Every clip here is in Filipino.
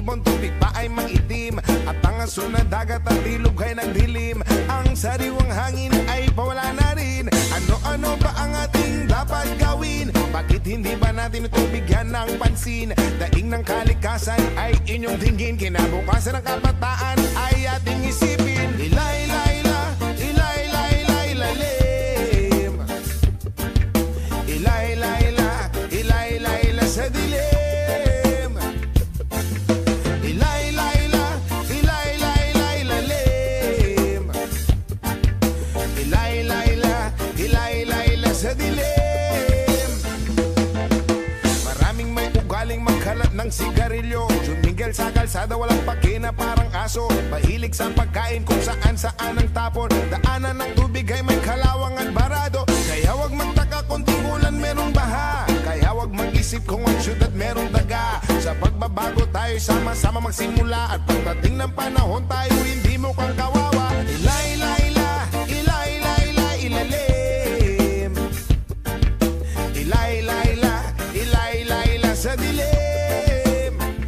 ibon, tubig pa ay maitim, at ang aso na dagat at ilog ay nagdilim. Ang sariwang hangin ay pawala na rin. Ano-ano ba ang ating dapat gawin? Bakit hindi ba natin ito bigyan ng pansin? Daing ng kalikasan ay inyong tingin, kinabukasan ng kabataan ay ating isipin. Ilay-layla, ilay-layla, ilalim. Ilay-layla, ilay-layla sa dilim. Ilay-layla, ilay-layla, ilalim. Ilay-layla, ilay-layla sa dilim. Maraming may ugaling magkalat ng sigarilyo, sumingil sa kalsada walang pakina parang aso. Mahilig sa pagkain kung saan-saan ang tapon. Daanan ng tubig ay may kalawang at barado. Kaya wag magtaka kung tingulan merong baha. Kaya wag mag-isip kung ang syudad merong daga. Sa pagbabago tayo sama-sama magsimula, at pagdating ng panahon tayo hindi mukhang kawawa. Ilay-layla, ilay-layla, ilalim. Ilay-layla, ilay-layla sa dilim.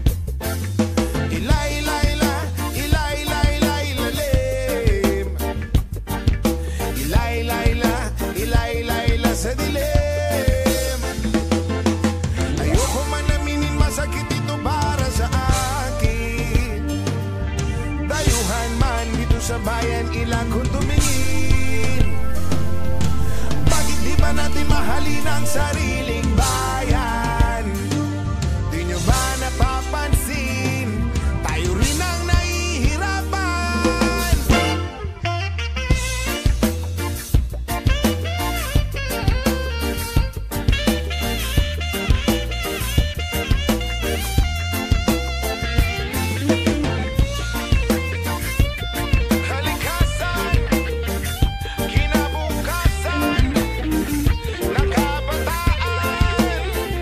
Ilay-layla, ilay-layla, ilalim. Ilay-layla, ilay-layla sa dilim. Ayoko man aminin, masakit ito para sa akin. Dayuhan man dito sa bayan, ilang kung tumingin. Bakit di ba natin mahalin ang sariling bayan? Di nyo ba napapansin? Tayo rin ang nahihirapan. Kalikasan, kinabukasan ng kabataan.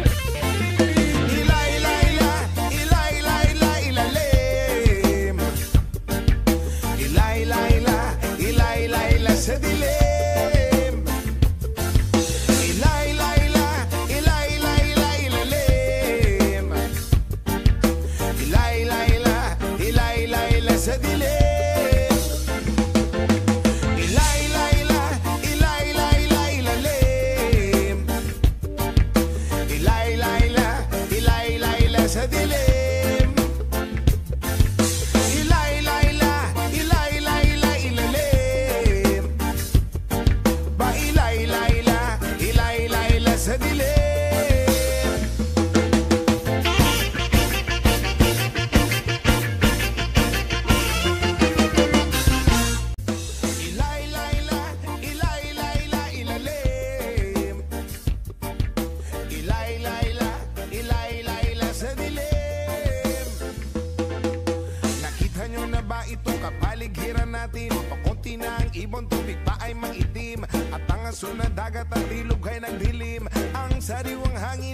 Ilay-layla, ilay-layla, ilalim. Ilay-layla, ilay-layla sa dilim. Ilay-layla, ilay-layla, ilalim. Ilay-layla, ilay-layla sa dilim. Ilay-layla, ilay-layla, ilalim. Ilay-layla, ilay-layla sa dilim. Ilay-layla, ilay-layla, ilalim. Ba ilay-layla, ilay-layla sa dilim. Ilay-layla, ilay-layla, ilalim. Ilay-layla, ilay-layla sa dilim. Nakita nyo na ba itong kapaligiran natin? Pakunti na ang ibon, tubig pa ay maitim, at ang aso na dagat at ilog ay nagdilim. Ang sariwang hangin